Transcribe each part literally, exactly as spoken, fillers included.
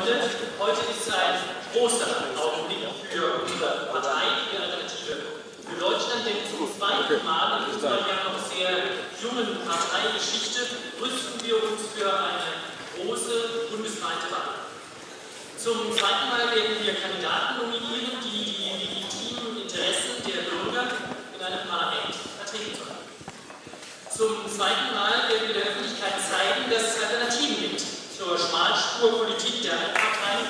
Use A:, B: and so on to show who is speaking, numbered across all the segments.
A: Freunde, heute ist ein großer Augenblick für unsere Partei, die Alternative für Deutschland, denn zum zweiten Mal in unserer ja noch sehr jungen Parteigeschichte rüsten wir uns für eine große bundesweite Wahl. Zum zweiten Mal werden wir Kandidaten nominieren, die die legitimen Interessen der Bürger in einem Parlament vertreten sollen. Zum zweiten Mal werden wir der Öffentlichkeit zeigen, dass es Alternativen gibt zur Schmalspurpolitik der Altparteien.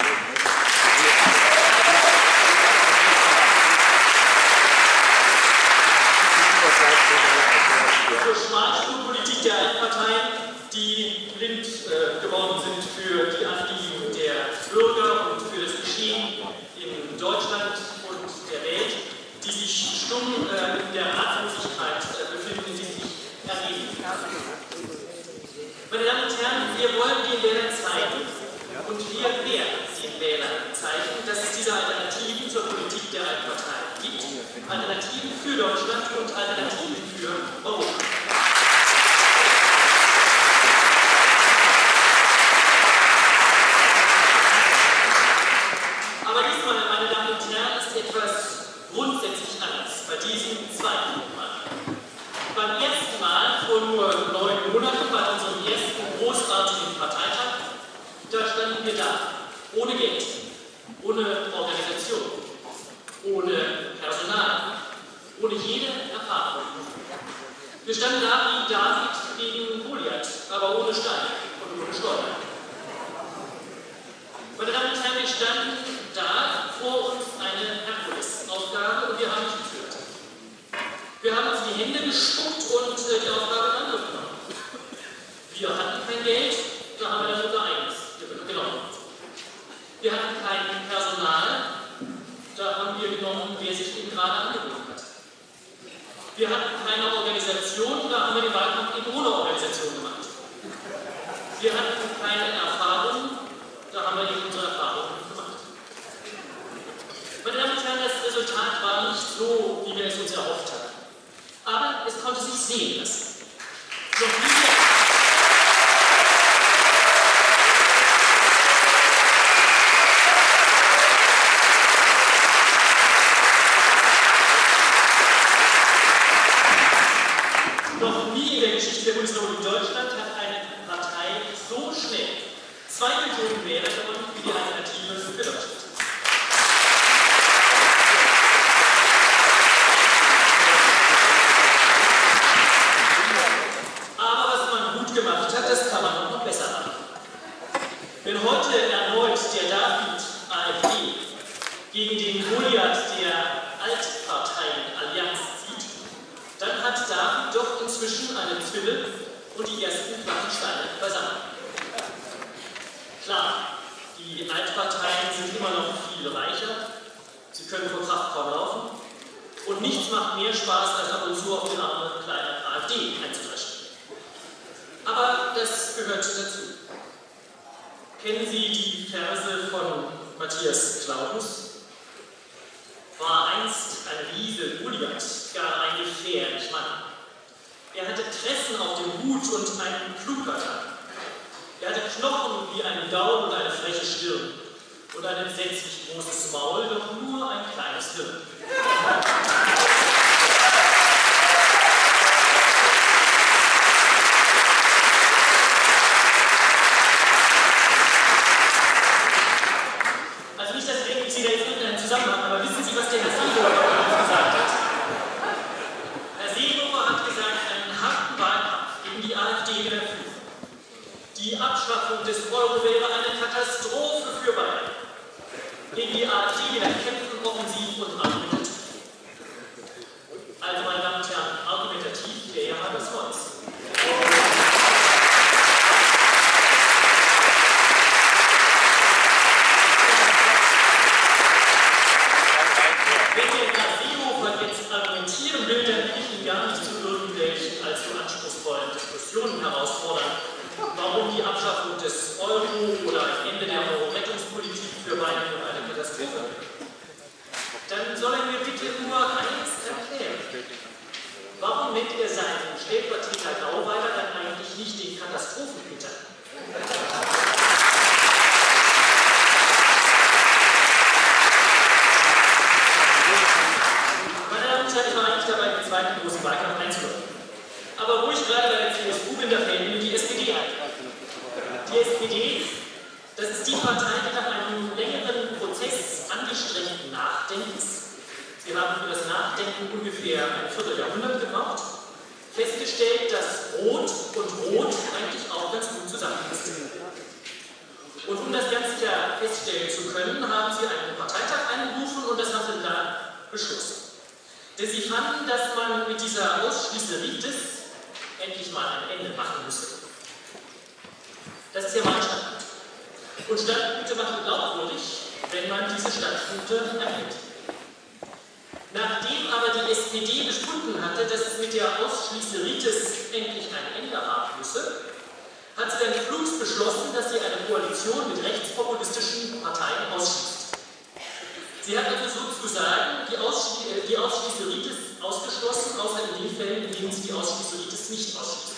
A: Zur Schmalspurpolitik der Altparteien, die blind äh, geworden sind für die Anliegen der Bürger und für das Geschehen in Deutschland und der Welt, die sich stumm äh, in der Ratlosigkeit äh, befinden, in die sie sich ergeben. Meine Damen und Herren, wir wollen den Wählern zeigen und wir werden den Wählern zeigen, dass es diese Alternativen zur Politik der Altparteien gibt. Alternativen für Deutschland und Alternativen für Europa. Aber diesmal, meine Damen und Herren, ist etwas grundsätzlich anders bei diesem zweiten Mal. Beim ersten Mal vor nur neun Monaten, bei unserem ersten großartigen Parteitag, da standen wir da, ohne Geld, ohne Organisation, ohne Personal, ohne jede Erfahrung. Wir standen da wie David gegen Goliath, aber ohne Stein und ohne Steuer. Meine Damen und Herren, wir standen da, vor uns eine Herkulesaufgabe und wir haben nicht geführt. Wir haben uns die Hände gespuckt und äh, die Aufgabe in Angriff genommen. Wir hatten kein Geld, da haben wir dann unser eigenes genommen. Wir hatten kein Personal, da haben wir genommen, wer sich eben gerade angeboten hat. Wir hatten keine Organisation, da haben wir den Wahlkampf eben ohne Organisation gemacht. Wir hatten keine Erfahrung, da haben wir eben unsere Erfahrung gemacht. Meine Damen und Herren, das Resultat war nicht so, wie wir es uns erhofft hatten. Aber es konnte sich sehen lassen. Noch nie Noch nie in der Geschichte der Bundesrepublik Deutschland hat eine Partei so schnell zwei Millionen Wähler gewonnen wie die Alternative für Deutschland. Aber was man gut gemacht hat, das kann man noch besser machen. Wenn heute erneut der David AfD gegen den Goliath der Altparteien-Allianz zieht, dann hat David doch inzwischen eine Zwille und die ersten flachen Steine versammelt. Klar, die Altparteien sind immer noch viel reicher, sie können vor Kraft kaum laufen und nichts macht mehr Spaß, als ab und zu auf die arme kleine AfD einzudreschen. Aber das gehört dazu. Kennen Sie die Verse von Matthias Claudius? War einst ein Riese Goliath, gar ein gefährlich Mann. Er hatte Tressen auf dem Hut und einen Klugpatan. Er hatte Knochen wie ein Gaul und eine freche Stirn und ein entsetzlich großes Maul, doch nur ein kleines Hirn. Also nicht, dass ich sehe da jetzt irgendeinen Zusammenhang, aber wissen Sie, was der Herr Seehofer gesagt hat? Herr Seehofer hat gesagt, einen harten Wahlkampf gegen die AfD wieder führen. Die Abschaffung des Euro wäre eine Katastrophe für Bayern. Gegen die AfD wieder kämpfen, offensiv und argumentativ. Also, meine Damen und Herren, argumentativ wäre ja das Holz. Wenn der Herr Seehofer jetzt argumentieren will, dann will ich ihn gar nicht zu irgendwelchen allzu anspruchsvollen Diskussionen herausfordern, warum die Abschaffung des Euro oder ein Ende der Euro-Rettungspolitik für Bayern und eine Katastrophe wäre. Dann soll er mir bitte nur eines erklären. Warum nennt er seinen Stellvertreter Gauweiler dann eigentlich nicht den Katastrophenpeter? D, das ist die Partei, die nach einem längeren Prozess angestrebten Nachdenkens, wir haben für das Nachdenken ungefähr ein Vierteljahrhundert gebraucht, festgestellt, dass Rot und Rot eigentlich auch ganz gut zusammenpasst. Und um das Ganze ja feststellen zu können, haben sie einen Parteitag einberufen und das haben sie dann beschlossen. Denn sie fanden, dass man mit dieser Ausschließeritis endlich mal ein Ende machen müsse. Das ist ja mein Standpunkt. Und Standpunkte machen glaubwürdig, wenn man diese Standpunkte erhält. Nachdem aber die S P D befunden hatte, dass es mit der Ausschließeritis endlich ein Ende haben müsse, hat sie dann flugs beschlossen, dass sie eine Koalition mit rechtspopulistischen Parteien ausschließt. Sie hat also sozusagen die, Ausschli die Ausschließeritis ausgeschlossen, außer in den Fällen, in denen sie die Ausschließeritis nicht ausschließt.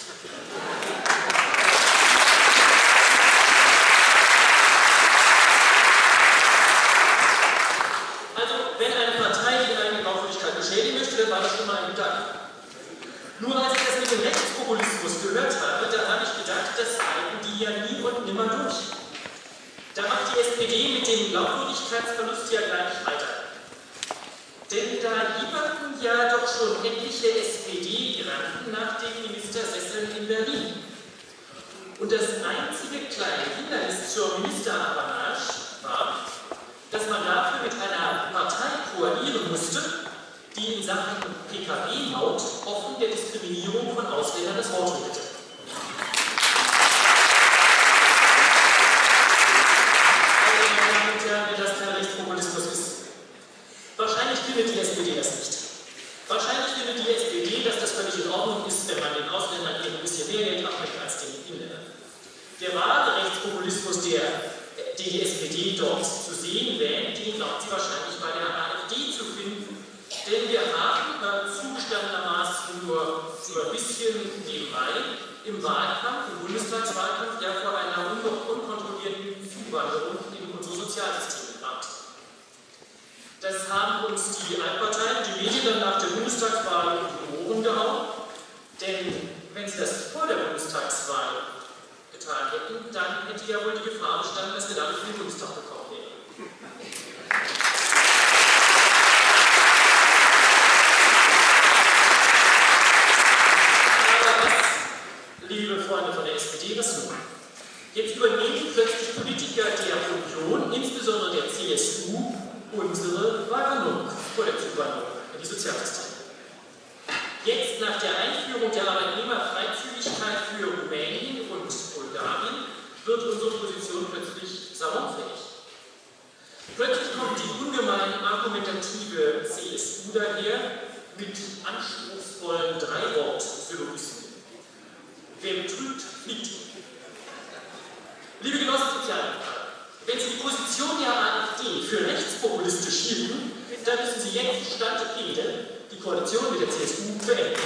A: Also, wenn eine Partei die eigene Glaubwürdigkeit beschädigen möchte, dann war das schon mal ein Gedanke. Nur als ich das mit dem Rechtspopulismus gehört habe, da habe ich gedacht, das halten die ja nie und nimmer durch. Da macht die S P D mit dem Glaubwürdigkeitsverlust ja gleich weiter. Denn da lieferten ja doch schon etliche S P D-Giranten nach den Ministersesseln in Berlin. Und das einzige kleine Hindernis zur Ministerapanage war, dass man dafür mit einer Partei koalieren musste, die in Sachen P K W-Maut offen der Diskriminierung von Ausländern das Wort redete. Meine Damen und Herren, wenn das kein Rechtspopulismus ist. Wahrscheinlich findet die S P D das nicht. Wahrscheinlich findet die S P D, dass das völlig in Ordnung ist, wenn man den Ausländern eben ein bisschen mehr Geld abnimmt als den Inländern. Der wahre Rechtspopulismus, der die S P D dort zu sehen wählt, den glaubt sie wahrscheinlich bei der A f D zu finden. Denn wir haben äh, zugestandenermaßen nur so ein bisschen nebenbei im Wahlkampf, im Bundestagswahlkampf, ja vor einer un unkontrollierten Zuwanderung in unsere Sozialsysteme gewarnt. Das haben uns die Altparteien, die Medien dann nach der Bundestagswahl um die Ohren gehauen. Denn wenn sie das vor der Bundestagswahl getan hätten, dann hätte ja wohl die Gefahr bestanden, dass wir dadurch in den Bundestag bekommen wären. Liebe Freunde von der S P D, was nun? Jetzt übernehmen plötzlich Politiker der Union, insbesondere der C S U, unsere Warnung vor der Zuwanderung in die Sozialsysteme. Jetzt nach der Einführung der Arbeitnehmerfreizügigkeit für Rumänien und Bulgarien wird unsere Position plötzlich salonfähig. Plötzlich kommt die ungemein argumentative C S U daher mit anspruchsvollen Dreiwort-Syllogismen. Wer betrügt, fliegt. Liebe Genossen Sozialdemokraten, wenn Sie die Position der A f D für rechtspopulistisch hielten, dann müssen Sie jetzt Stand Rede die Koalition mit der C S U beenden.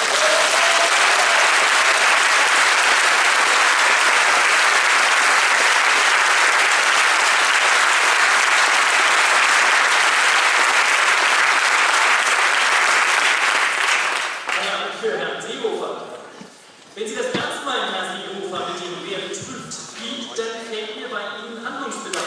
A: Für Herrn Seehofer. Wenn Sie das ernst meinen, Herr Seehofer, mit dem Wer betrügt fliegt, dann fällt mir bei Ihnen Handlungsbedarf.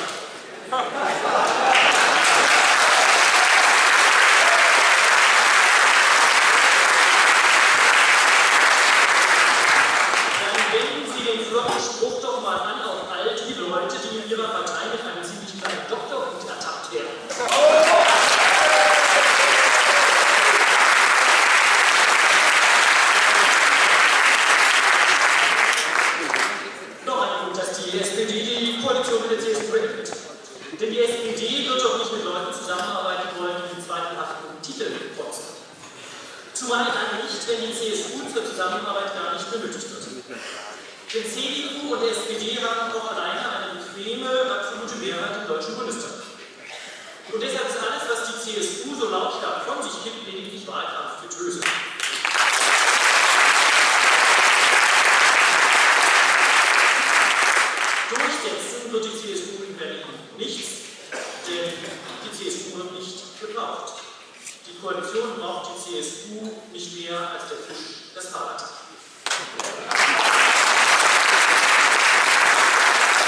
A: Dann wenden Sie den flotten Spruch doch mal an auf all die Leute, die in Ihrer Partei mit einem ziemlich kleinen Doktorhut ertappt werden. Die S P D die Koalition mit der C S U beendet. Denn die S P D wird doch nicht mit Leuten zusammenarbeiten wollen, die mit zweifelhaften Titeln protzen. Zumal dann nicht, wenn die C S U zur Zusammenarbeit gar nicht benötigt wird. Denn C D U und S P D haben auch alleine eine bequeme, absolute Mehrheit im Deutschen Bundestag. Und deshalb ist alles, was die C S U so lautstark von sich gibt, lediglich Wahlkampfgetöse. Durchsetzen wird die C S U in Berlin nichts, denn die C S U wird nicht gebraucht. Die Koalition braucht die C S U nicht mehr als der Fisch das Fahrrad.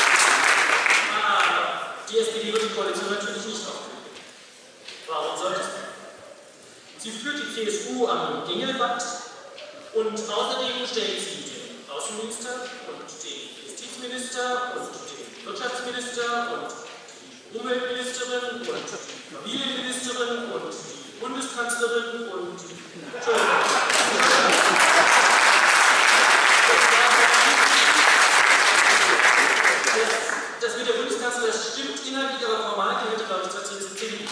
A: U am Gengelbad und außerdem stellt sie den Außenminister und den Justizminister und den Wirtschaftsminister und die Umweltministerin und die Familienministerin und die Bundeskanzlerin und Entschuldigung. Das mit der Bundeskanzlerin, das stimmt inhaltlich, aber formal gehört die, glaube ich, tatsächlich zum C D U.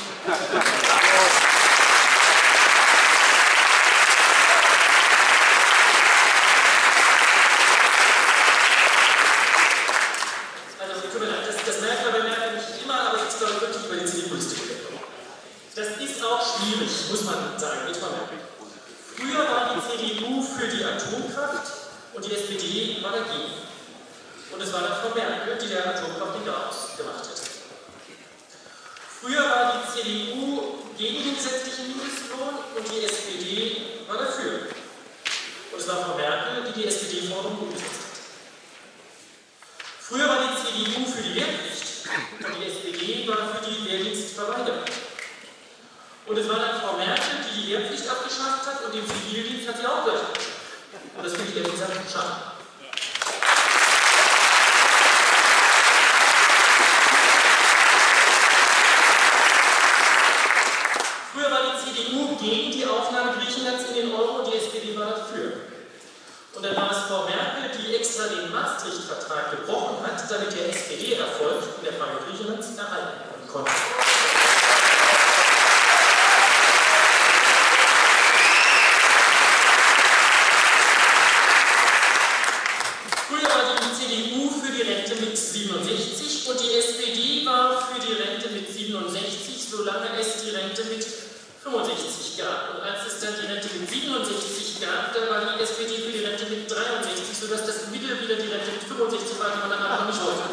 A: Also, tut mir leid, das, das merkt man bei Merkel nicht immer, aber jetzt glaube ich wirklich über die C D U-Liste gekommen. Das ist auch schwierig, muss man sagen, nicht mal Merkel. Früher war die C D U für die Atomkraft und die S P D war dagegen. Und es war dann Frau Merkel, die der Atomkraft den Garaus gemacht hat. Früher war die C D U gegen den gesetzlichen Mindestlohn und die S P D war dafür. Und es war Frau Merkel, die die S P D-Forderung umgesetzt hat. Früher war die C D U für die Wehrpflicht und die S P D war für die Wehrdienstverweigerung. Und es war dann Frau Merkel, die die Wehrpflicht abgeschafft hat und den Zivildienst hat sie auch gleich. Und das finde ich ehrlich gesagt schade. Früher war die C D U gegen die Aufnahme Griechenlands in den Euro und die S P D war dafür. Und dann war es Frau Merkel, die extra den Maastricht-Vertrag gebrochen hat, damit der S P D-Erfolg in der Frage Griechenlands erhalten werden konnte. Früher war die C D U für die Rente mit siebenundsechzig und die S P D war für die Rente mit siebenundsechzig, solange es die Rente mit fünfundsechzig gab. Und als es dann die Rente mit siebenundsechzig gab, da war die S P D für die Rente mit dreiundsechzig, sodass das Mittel wieder die Rente mit fünfundsechzig war, die man dann einfach nicht wollte.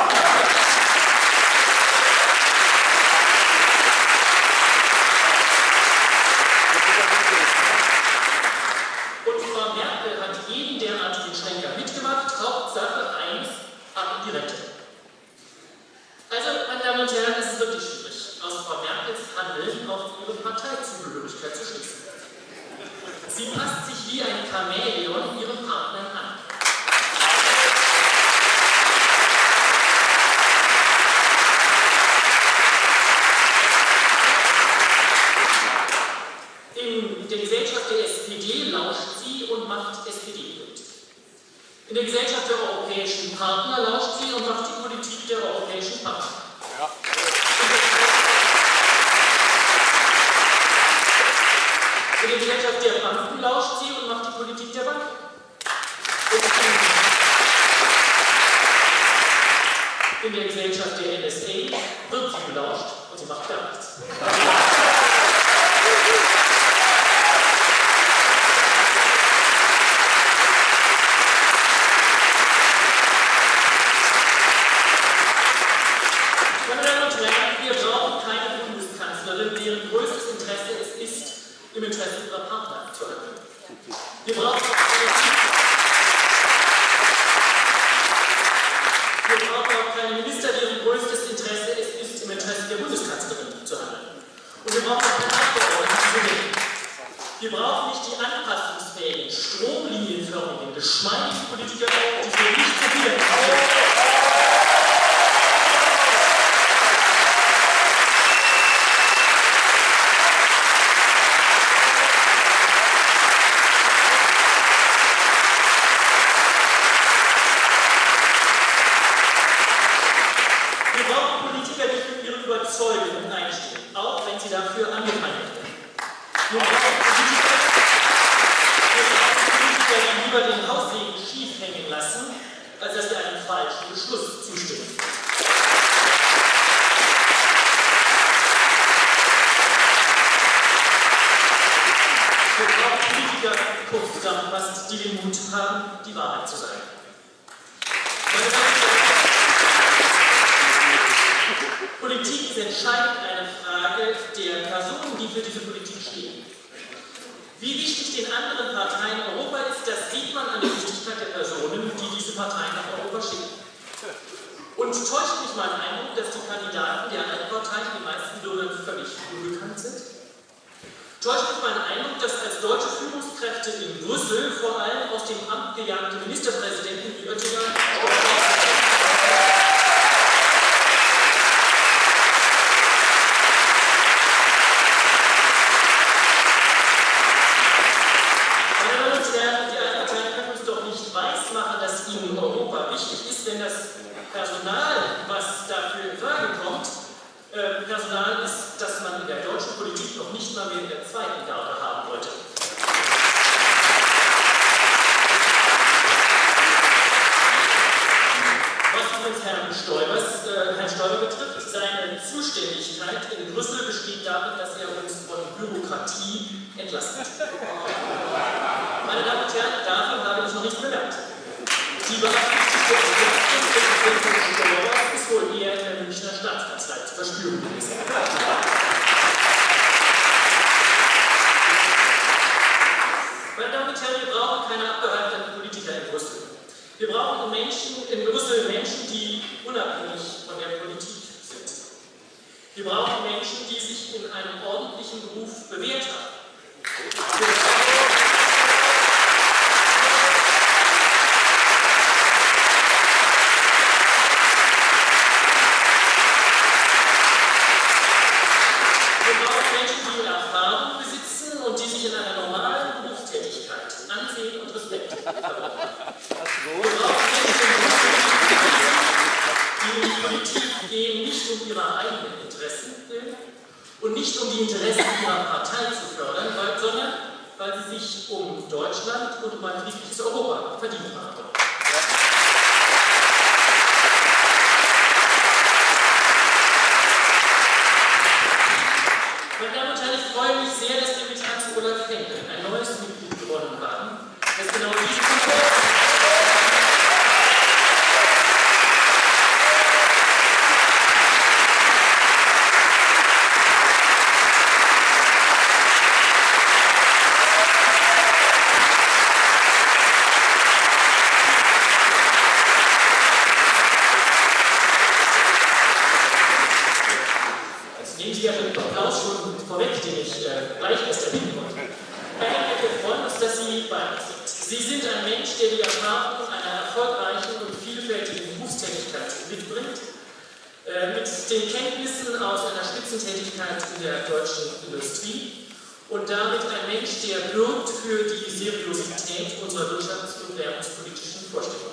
A: Und Frau Merkel hat jeden derartigen Schlenker mitgemacht. Hauptsache eins, ab in die Rente. Also, meine Damen und Herren, es ist wirklich schwierig, aus Frau Merkels Handeln auf ihre Parteizugehörigkeit zu schließen. Sie passt sich wie ein Chamäleon ihren Partnern an. In der Gesellschaft der S P D lauscht sie und macht S P D-Politik. In der Gesellschaft der europäischen Partner lauscht sie und macht die Politik der europäischen Partner. Ja. In der Gesellschaft der Banken lauscht sie und macht die Politik der Banken. Und in der Gesellschaft der N S A wird sie belauscht und sie macht gar nichts. Meine Damen und Herren, wir brauchen keine Bundeskanzlerin, deren größtes Interesse es ist, im Interesse unserer Partner zu handeln. Wir brauchen auch keine, wir brauchen auch keine Minister, deren größtes Interesse es ist, im Interesse der Bundeskanzlerin zu handeln. Und wir brauchen auch keine Abgeordneten. Wir brauchen nicht die anpassungsfähigen, stromlinienförmigen, geschmeidigen Politiker, die wir nicht verlieren. Überzeugungen einstehen, auch wenn sie dafür angefeindet werden. Wir brauchen Politiker, die lieber den Haussegen schief hängen lassen, als dass wir einem falschen Beschluss zustimmen. Wir brauchen Politiker, kurz zusammengefasst, die den Mut haben, die Wahrheit zu sagen. Meine Damen und Herren, Politik ist entscheidend eine Frage der Personen, die für diese Politik stehen. Wie wichtig den anderen Parteien Europa ist, das sieht man an der Wichtigkeit der Personen, die diese Parteien nach Europa schicken. Und täuscht mich mein Eindruck, dass die Kandidaten der anderen Parteien den meisten Bürgern völlig unbekannt sind? Täuscht mich mein Eindruck, dass als deutsche Führungskräfte in Brüssel vor allem aus dem Amt gejagte Ministerpräsidenten wie Oettinger wenn das Personal, was dafür in Frage kommt, äh, Personal ist, das man in der deutschen Politik noch nicht mal mehr in der zweiten Garde haben wollte. Was übrigens Herrn Stoibers, äh, Herrn Stoiber betrifft, seine Zuständigkeit in Brüssel besteht darin, dass er uns von Bürokratie entlastet. Meine Damen und Herren, davon habe ich noch nichts bemerkt. Die beabsichtigte Entlastung des Präsidenten Stoibers ist wohl eher in der Münchner Staatskanzlei zu verspüren gewesen. Meine Damen und Herren, wir brauchen keine abgehalfterten Politiker in Brüssel. Wir brauchen Menschen in Brüssel Menschen, die unabhängig von der Politik sind. Wir brauchen Menschen, die sich in einem ordentlichen Beruf bewährt haben. Und nicht um die Interessen ihrer Partei zu fördern, weil, sondern weil sie sich um Deutschland und um ein friedliches Europa verdient haben. Meine Damen und Herren, ich freue mich sehr, dass wir mit Hans-Olaf Henkel ein neues Mitglied gewonnen haben, das genau diese Konzepte Tätigkeit in der deutschen Industrie und damit ein Mensch, der bürgt für die Seriosität unserer wirtschafts- und währungspolitischen Vorstellungen.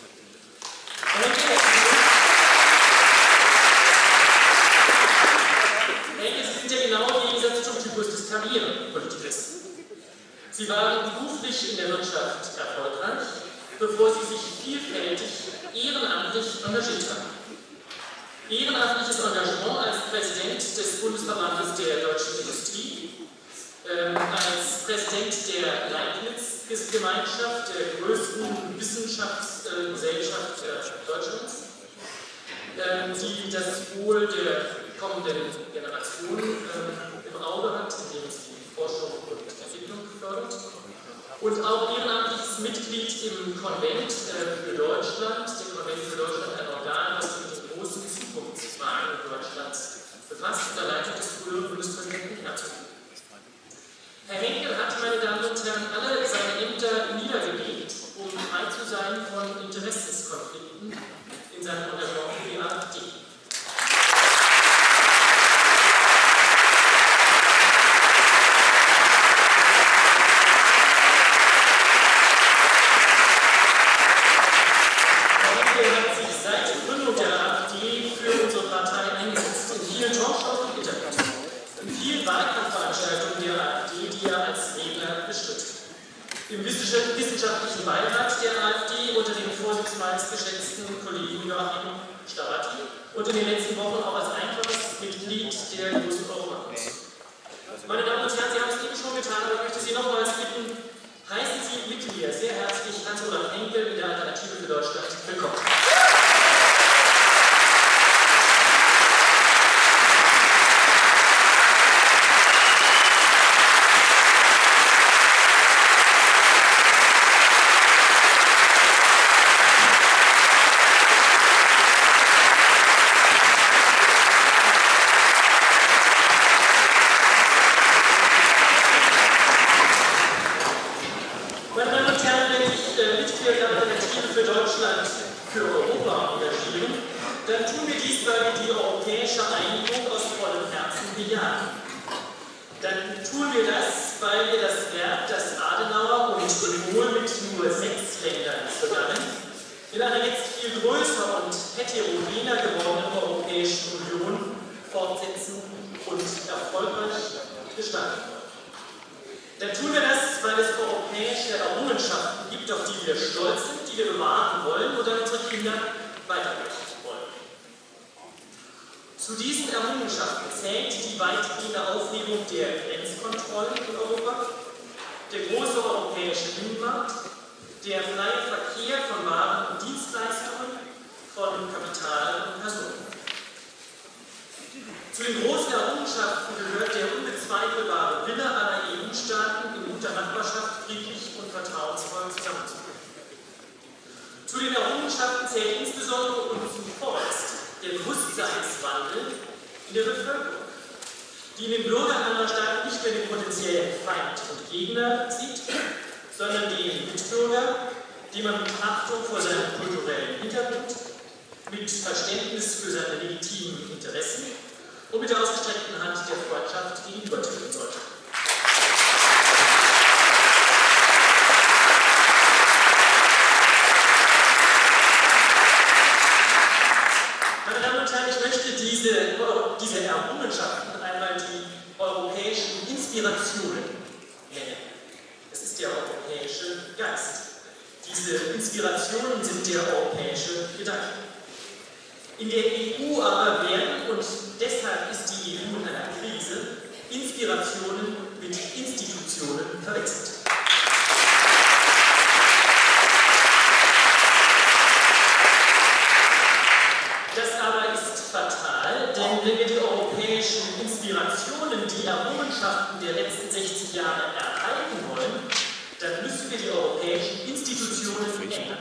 A: Henkel, Sie sind ja genau im Gegensatz zum Typus des Karrierepolitikers. Sie waren beruflich in der Wirtschaft erfolgreich, bevor Sie sich vielfältig ehrenamtlich engagiert haben. Ehrenamtliches Engagement als Präsident des Bundesverbandes der deutschen Industrie, ähm, als Präsident der Leibniz-Gemeinschaft, der größten Wissenschaftsgesellschaft äh, Deutschlands, ähm, die das Wohl der kommenden Generationen äh, im Auge hat, indem sie Forschung und Entwicklung fördert. Und auch ehrenamtliches Mitglied im Konvent äh, für Deutschland, der Konvent für Deutschland, ein Organ, das mit den großen Zukunftsfragen Deutschlands befasst, unter Leitung des früheren Bundespräsidenten Herzog. Herr Henkel hat, meine Damen und Herren, alle seine Ämter niedergelegt, um frei zu sein von Interessenskonflikten in seinem Engagement für die AfD. Im wissenschaftlichen Beirat der AfD unter dem vorsitzungsgeschätzten Kollegen Joachim Starati und in den letzten Wochen auch als einfaches Mitglied der großen Europakommission. Meine Damen und Herren, Sie haben es eben schon getan, aber ich möchte Sie nochmals bitten, heißen Sie mit mir sehr herzlich Hans-Olaf Henkel in der Alternative für Deutschland willkommen. dann tun wir dies, weil wir die europäische Einigung aus vollem Herzen bejahen. Dann tun wir das, weil wir das Werk, das Adenauer und de Gaulle mit nur sechs Ländern begannen, in einer jetzt viel größer und heterogener gewordenen Europäischen Union fortsetzen und erfolgreich gestalten wollen. Dann tun wir das, weil es europäische Errungenschaften gibt, auf die wir stolz sind, die wir bewahren wollen oder unsere Kinder weitergeben wollen. Zu diesen Errungenschaften zählt die weitgehende Aufhebung der Grenzkontrollen in Europa, der große europäische Binnenmarkt, der freie Verkehr von Waren und Dienstleistungen, von Kapital und Personen. Zu den großen Errungenschaften gehört der unbezweifelbare Wille aller E U-Staaten, in guter Nachbarschaft friedlich und vertrauensvoll zusammenzuleben. Zu den Errungenschaften zählt insbesondere und zuvorderst der Bewusstseinswandel in der Bevölkerung, die in den Bürgern anderer Staaten nicht mehr den potenziellen Feind und Gegner sieht, sondern den Mitbürger, den man mit Achtung vor seinem kulturellen Hintergrund, mit Verständnis für seine legitimen Interessen und mit der ausgestreckten Hand der Freundschaft gegenübertreten sollte. Meine Damen und Herren, ich möchte diese, diese Errungenschaften einmal die europäischen Inspirationen nennen. Es ist der europäische Geist. Diese Inspirationen sind der europäische Gedanke. In der E U aber werden, und deshalb ist die E U in einer Krise, Inspirationen mit Institutionen verwechselt. Das aber ist fatal, denn wenn wir die europäischen Inspirationen, die Errungenschaften der letzten sechzig Jahre erhalten wollen, dann müssen wir die europäischen Institutionen ändern.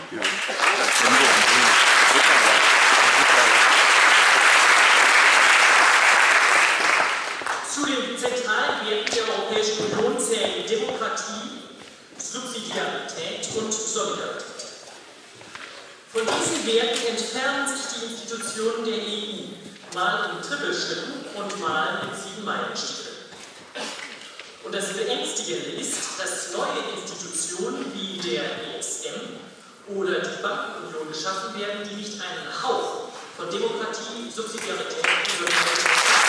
A: Zu den zentralen Werten der Europäischen Union zählen Demokratie, Subsidiarität und Solidarität. Von diesen Werten entfernen sich die Institutionen der E U, mal in Trippelschritten und mal in Sieben-Meilen-Stiefeln. Und das Beängstigende ist, dass neue Institutionen wie der E S M oder die Bankenunion geschaffen werden, die nicht einen Hauch von Demokratie, Subsidiarität und Solidarität haben.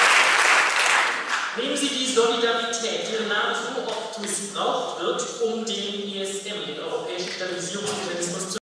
A: Nehmen Sie die Solidarität, deren Name so oft missbraucht wird, um den